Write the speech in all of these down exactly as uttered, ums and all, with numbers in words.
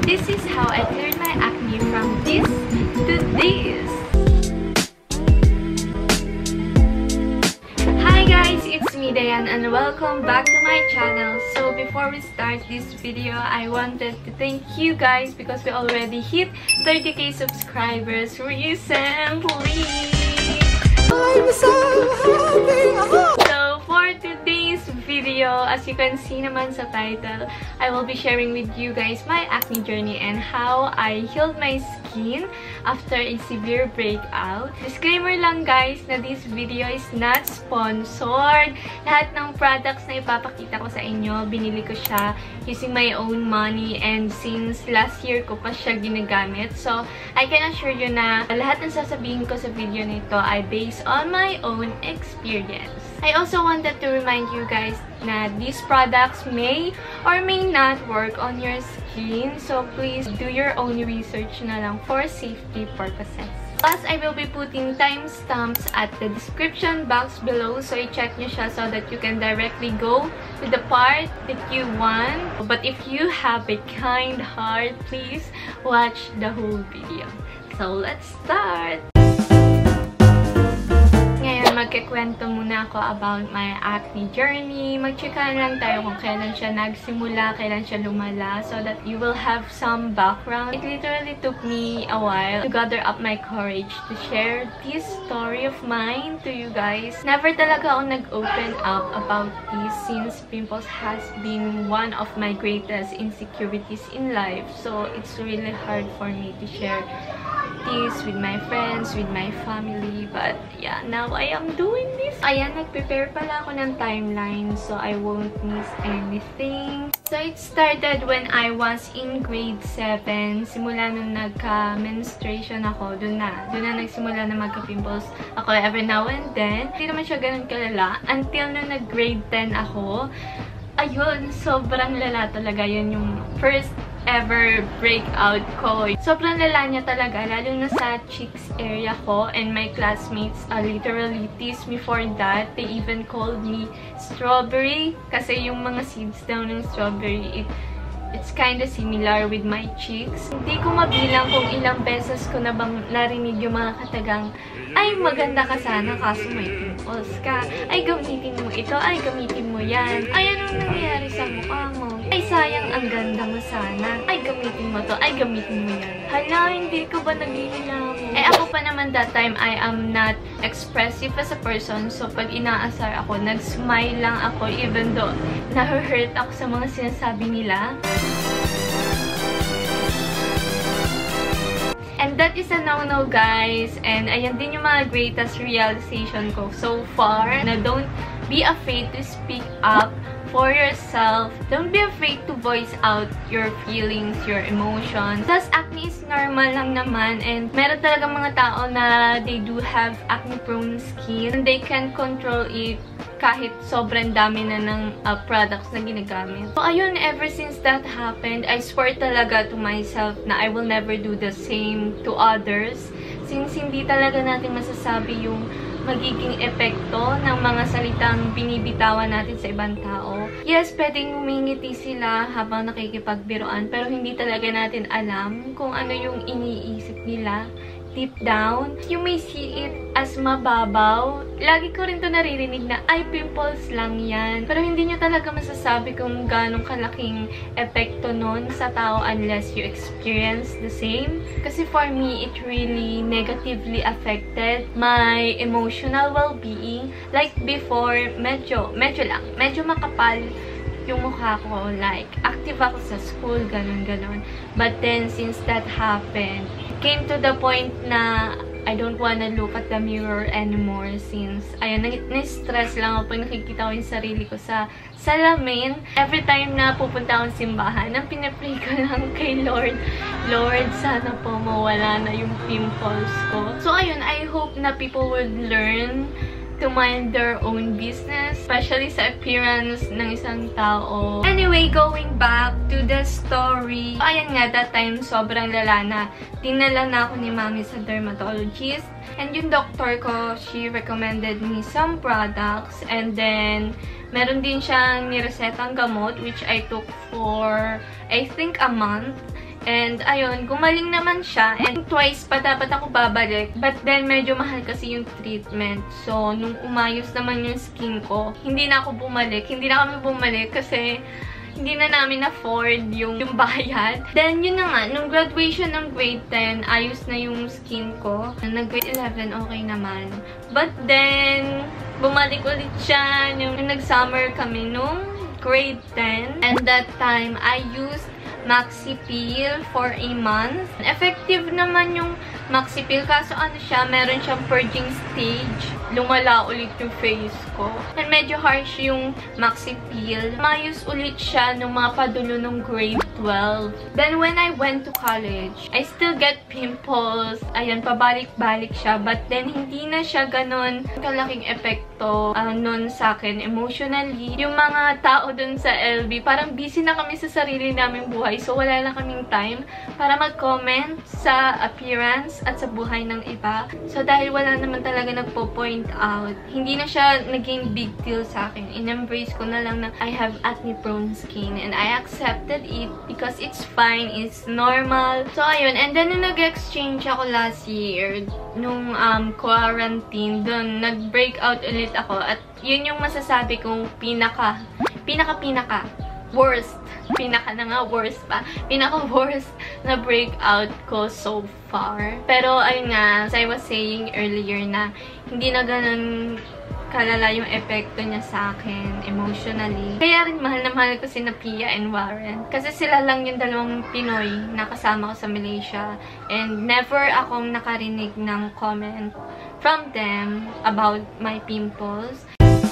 this is how I cleared my acne from this to this. Hi guys, it's me Dayan and welcome back to my channel. So before we start this video, I wanted to thank you guys because we already hit thirty K subscribers recently. I'm so happy! So for today's video, as you can see naman sa title, I will be sharing with you guys my acne journey and how I healed my skin after a severe breakout. Disclaimer lang guys na this video is not sponsored. Lahat ng products na ipapakita ko sa inyo, binili ko siya using my own money and since last year ko pa siya ginagamit. So, I can assure you na lahat ng sasabihin ko sa video nito ay based on my own experience. I also wanted to remind you guys na these products may or may not work on your skin. So, please do your own research na lang for safety purposes. Plus, I will be putting timestamps at the description box below. So, i-check nyo siya so that you can directly go to the part that you want. But if you have a kind heart, please watch the whole video. So, let's start! Ngayon, magkikwento muna ako about my acne journey. Magchika lang tayo kung kailan siya nagsimula, kailan siya lumala, so that you will have some background. It literally took me a while to gather up my courage to share this story of mine to you guys. Never talaga ako nag-open up about this since pimples has been one of my greatest insecurities in life. So, it's really hard for me to share this with my friends, with my family, but yeah, now I am doing this. Ayan, nag-prepare pala ako ng timeline so I won't miss anything. So it started when I was in grade seven. Simula nung nagka-menstruation ako, dun na. Dun na nagsimula na magka-pimples ako every now and then. Hindi naman siya ganun kalala. Until na nag-grade ten ako, ayun, sobrang lala talaga. Yun yung first ever breakout ko. Sobrang lala niya talaga, lalo na sa cheeks area ko, and my classmates uh, literally teased me for that. They even called me strawberry kasi yung mga seeds daw ng strawberry, it, it's kind of similar with my cheeks. Hindi ko mabilang kung ilang beses ko na bang narinig yung mga katagang, ay maganda ka sana kaso may pimples ka. Ay gamitin mo ito, ay gamitin mo yan. Ay anong nangyayari sa mukha mo? Ay sayang ang ganda mo sana. Ay gamitin mo to, ay gamitin mo yan. Hala, hindi ko ba naglilinaw? Eh ako pa naman that time, I am not expressive as a person. So pag inaasar ako, nag-smile lang ako even though na-hurt ako sa mga sinasabi nila. And that is a no-no guys. And ayan din yung mga greatest realization ko so far. Na don't be afraid to speak up for yourself. Don't be afraid to voice out your feelings, your emotions. Plus, acne is normal lang naman. And meron talaga mga tao na they do have acne-prone skin. And they can control it kahit sobrang dami na ng uh, products na ginagamit. So, ayun, ever since that happened, I swear talaga to myself na I will never do the same to others. Since hindi talaga natin masasabi yung magiging epekto ng mga salitang binibitawan natin sa ibang tao. Yes, pwedeng umingiti sila habang nakikipagbiruan, pero hindi talaga natin alam kung ano yung iniisip nila deep down. You may see it as mababaw. Lagi ko rin to naririnig na, ay, pimples lang yan. Pero hindi nyo talaga masasabi kung ganong kalaking epekto nun sa tao unless you experience the same. Kasi for me, it really negatively affected my emotional well-being. Like before, medyo, medyo lang, medyo makapal yung mukha ko, like, active ako sa school, ganon-ganon. But then, since that happened, it came to the point na I don't wanna look at the mirror anymore since, ayun, na-stress lang ako pag nakikita ko yung sarili ko sa salamin. Every time na pupunta akong simbahan, ang pinapray ko lang kay Lord, Lord, sana po mawala na yung pimples ko. So, ayun, I hope na people would learn to mind their own business, especially sa appearance ng isang tao. Anyway, going back to the story. Ayan nga, that time, sobrang lala na. Dinala na ako ni Mami sa dermatologist. And yung doctor ko, she recommended me some products. And then, meron din siyang niresetang gamot, which I took for, I think, a month. And, ayun, gumaling naman siya. And twice pa dapat ako babalik. But then, medyo mahal kasi yung treatment. So, nung umayos naman yung skin ko, hindi na ako bumalik. Hindi na kami bumalik kasi hindi na namin afford yung, yung bayad. Then, yun na nga, nung graduation ng grade ten, ayos na yung skin ko. Nag-grade eleven, okay naman. But then, bumalik ulit siya nung, nung nag-summer kami nung grade ten. And that time, I used Maxi Peel for a month. Effective naman yung Maxi Peel. Kaso ano siya, meron siyang purging stage. Lumala ulit yung face ko. And medyo harsh yung Maxi Peel. Mayos ulit siya nung mga padulo ng grade twelve. Then when I went to college, I still get pimples. Ayan, pabalik-balik siya. But then hindi na siya ganun kalaking epekto uh, nun sa akin emotionally. Yung mga tao dun sa L B, parang busy na kami sa sarili naming buhay. So, wala na kaming time para mag-comment sa appearance at sa buhay ng iba. So, dahil wala naman talaga nagpo-point out, hindi na siya naging big deal sa akin. In-embrace ko na lang na I have acne-prone skin and I accepted it because it's fine, it's normal. So, ayun. And then, nung nag-exchange ako last year, nung um, quarantine, dun, nag-breakout ulit ako. At yun yung masasabi kong pinaka, pinaka-pinaka, worst. Pinaka na nga, worst pa. Pinaka-worst na breakout ko so far. Pero, ayun nga, as I was saying earlier na hindi na ganun kalala yung epekto niya sa akin emotionally. Kaya rin mahal na mahal ko si Pia and Warren. Kasi sila lang yung dalawang Pinoy na kasama ko sa Malaysia. And never akong nakarinig ng comment from them about my pimples.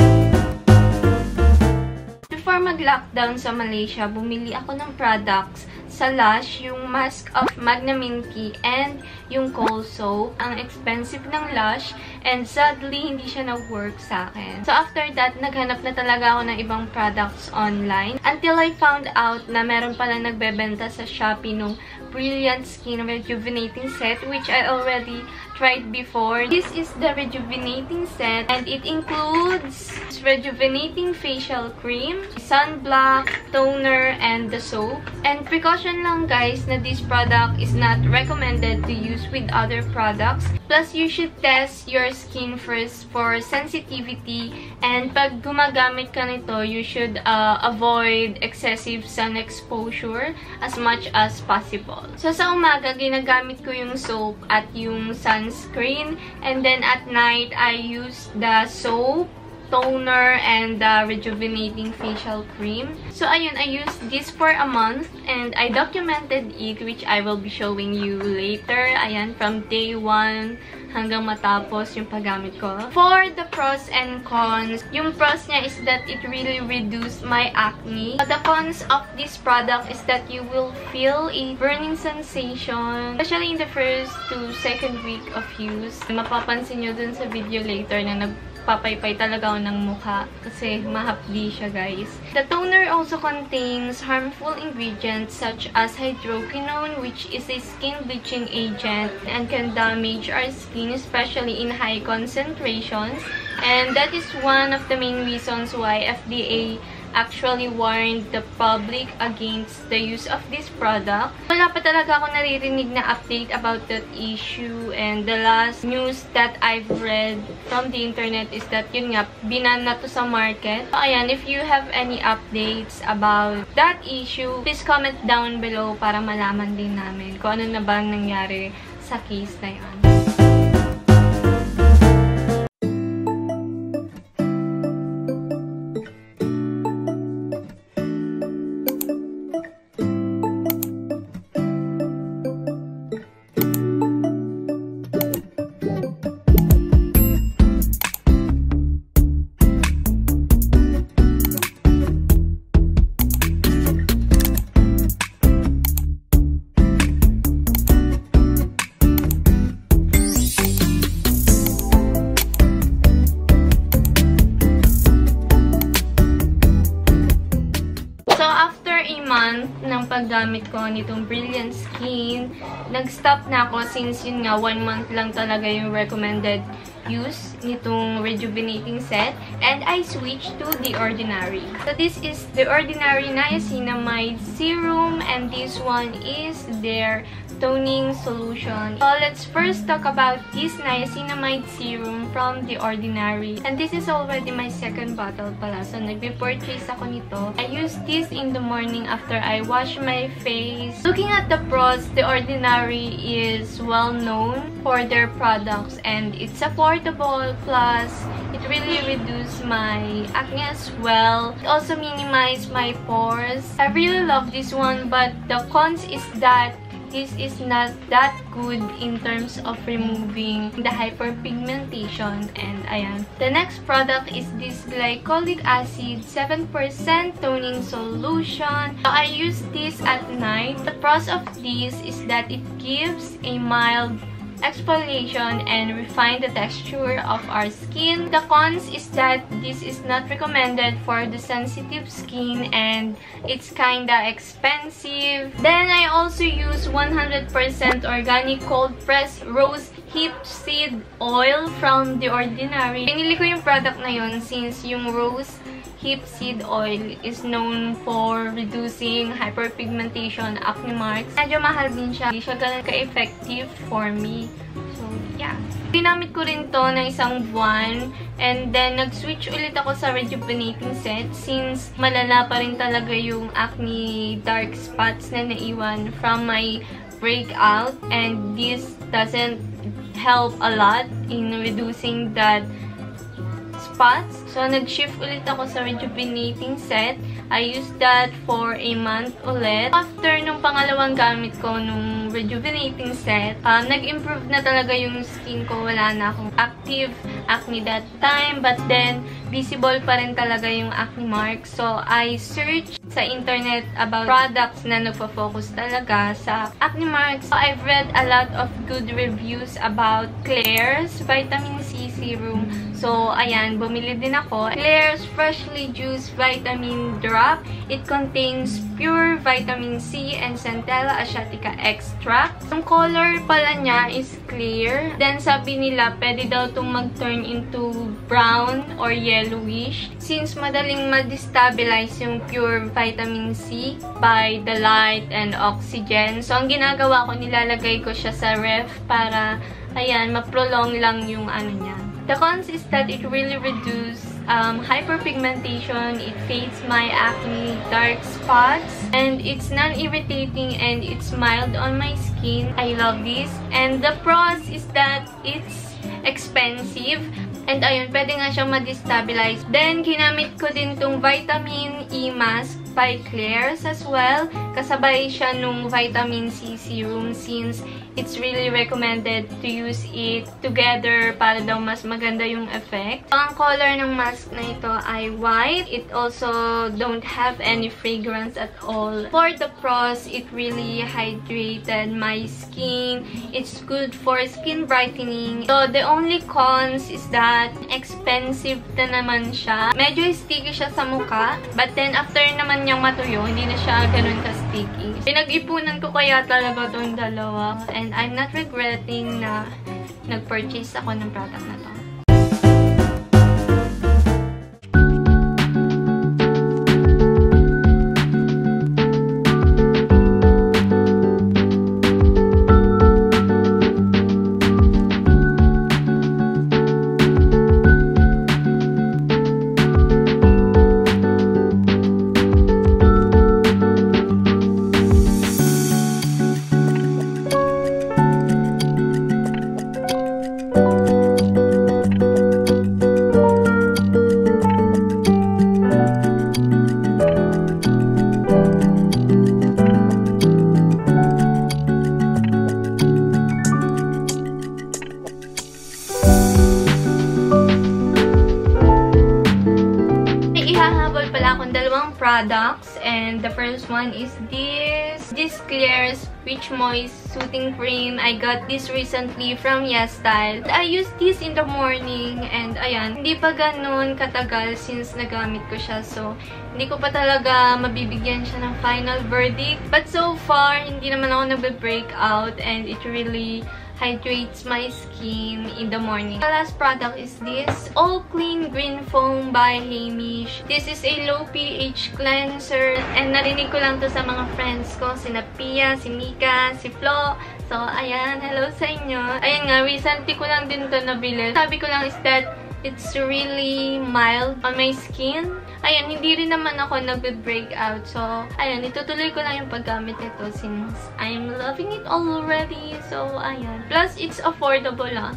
Before mag-lockdown sa Malaysia, bumili ako ng products sa Lush, yung mask of Magnaminty and yung cold soap. Ang expensive ng Lush and sadly, hindi siya nag-work sa akin. So after that, naghanap na talaga ako ng ibang products online until I found out na meron pala nagbebenta sa Shopee nung Brilliant Skin Rejuvenating Set, which I already tried before. This is the rejuvenating set and it includes rejuvenating facial cream, sunblock, toner, and the soap. And precaution lang guys na this product is not recommended to use with other products. Plus, you should test your skin first for sensitivity, and pag gumagamit ka nito, you should uh, avoid excessive sun exposure as much as possible. So, sa umaga, ginagamit ko yung soap at yung sunscreen, and then at night, I use the soap, toner, and the rejuvenating facial cream. So, ayun, I used this for a month and I documented it, which I will be showing you later. Ayan, from day one hanggang matapos yung paggamit ko. For the pros and cons, yung pros niya is that it really reduced my acne. But the cons of this product is that you will feel a burning sensation, especially in the first to second week of use. Mapapansin nyo dun sa video later na nag papaypay talaga ako ng mukha kasi mahapdi siya, guys. The toner also contains harmful ingredients such as hydroquinone, which is a skin bleaching agent and can damage our skin, especially in high concentrations. And that is one of the main reasons why F D A actually warned the public against the use of this product. Wala pa talaga ako naririnig na update about that issue, and the last news that I've read from the internet is that yun nga, binan na to sa market. So, ayan, if you have any updates about that issue, please comment down below para malaman din namin kung ano na bang nangyari sa case na yan. Ng paggamit ko nitong Brilliant Skin, nag-stop na ako since yun nga, one month lang talaga yung recommended use nitong rejuvenating set. And I switched to The Ordinary. So this is The Ordinary Niacinamide Serum, and this one is their toning solution. So let's first talk about this niacinamide serum from The Ordinary. And this is already my second bottle pala. So nagbe-purchase ako nito. I use this in the morning after I wash my face. Looking at the pros, The Ordinary is well known for their products and it's affordable, plus it really reduces my acne as well. It also minimizes my pores. I really love this one, but the cons is that this is not that good in terms of removing the hyperpigmentation. And ayan. The next product is this glycolic acid seven percent toning solution. So I use this at night. The pros of this is that it gives a mild exfoliation and refine the texture of our skin. The cons is that this is not recommended for the sensitive skin and it's kinda expensive. Then I also use one hundred percent organic cold pressed rose hip seed oil from The Ordinary. Pinili ko yung product na yun since yung rose hip seed oil is known for reducing hyperpigmentation, acne marks. Medyo mahal din siya. Hindi siya ganun ka-effective for me. So, yeah. Ginamit ko rin to na isang buwan. And then, nag-switch ulit ako sa rejuvenating set since malala pa rin talaga yung acne dark spots na naiwan from my breakout. And this doesn't help a lot in reducing that spots. So, nag-shift ulit ako sa rejuvenating set. I used that for a month ulit. After nung pangalawang gamit ko nung rejuvenating set, um, nag-improve na talaga yung skin ko. Wala na akong active acne that time. But then, visible pa rin talaga yung acne marks. So, I searched sa internet about products na nagpo-focus talaga sa acne marks. So, I've read a lot of good reviews about Klairs Vitamin C Serum. So, ayan, bumili din ako. Klairs Freshly Juiced Vitamin Drop. It contains pure vitamin C and Centella asiatica extract. Yung color pala niya is clear. Then, sabi nila, pwede daw itong mag-turn into brown or yellowish. Since madaling ma-destabilize yung pure vitamin C by the light and oxygen. So, ang ginagawa ko, nilalagay ko siya sa ref para, ayan, ma-prolong lang yung ano niya. The cons is that it really reduces um, hyperpigmentation, it fades my acne dark spots, and it's non-irritating and it's mild on my skin. I love this. And the pros is that it's expensive. And ayun, pwede nga siyang ma-destabilize. Then, ginamit ko din tong vitamin E mask by Klairs as well. Kasabay siya nung vitamin C serum since it's really recommended to use it together para daw mas maganda yung effect. So, ang color ng mask na ito ay white. It also don't have any fragrance at all. For the pros, it really hydrated my skin. It's good for skin brightening. So, the only cons is that expensive na naman siya. Medyo sticky siya sa mukha. But then, after naman niyang matuyo, hindi na siya ganun ka-sticky. Pinag-ipunan ko kaya talaga itong dalawa. And I'm not regretting na nag-purchase ako ng product na to. Products, and the first one is this this Klairs Rich Moist Soothing Cream. I got this recently from YesStyle. I use this in the morning and ayan, hindi pa ganun katagal since nagamit ko siya, so hindi ko pa talaga mabibigyan siya ng final verdict. But so far, hindi naman ako nagbe-breakout and it really hydrates my skin in the morning. The last product is this All Clean Green Foam by Hamish. This is a low pH cleanser and narinig ko lang to sa mga friends ko, si Pia, si Mika, si Flo. So, ayan, hello sa inyo. Ayan nga, recently ko lang din to nabili. Sabi ko lang is that it's really mild on my skin. Ayan, hindi rin naman ako nag-breakout. So, ayan, itutuloy ko lang yung paggamit nito since I'm loving it already. So, ayan. Plus, it's affordable lang.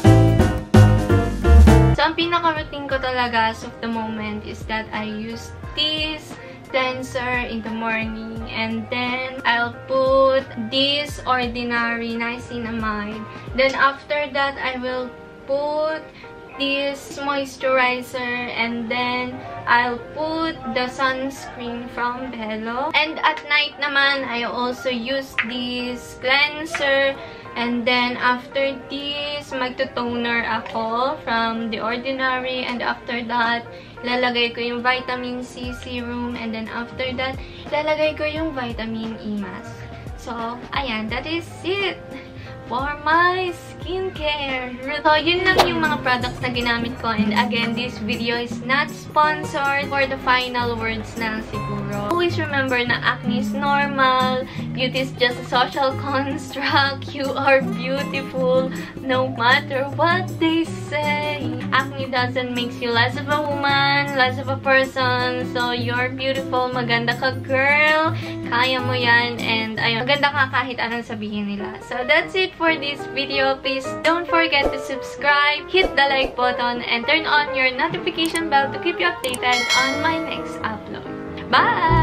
So, ang pinaka-routine ko talaga as of the moment is that I use this cleanser in the morning, and then I'll put this ordinary niacinamide. Then after that, I will put this moisturizer, and then I'll put the sunscreen from Bello. And at night naman, I also use this cleanser. And then, after this, magto-toner ako from The Ordinary. And after that, lalagay ko yung vitamin C serum. And then, after that, lalagay ko yung vitamin E mask. So, ayan, that is it for my skincare. So, yun lang yung mga products na ginamit ko. And again, this video is not sponsored. For the final words na siguro, always remember na acne is normal. Beauty is just a social construct. You are beautiful no matter what they say. Acne doesn't make you less of a woman, less of a person. So, you're beautiful. Maganda ka, girl. Kaya mo yan. And, ayun, maganda ka kahit anong sabihin nila. So, that's it for this video. Please don't forget to subscribe, hit the like button, and turn on your notification bell to keep you updated on my next upload. Bye!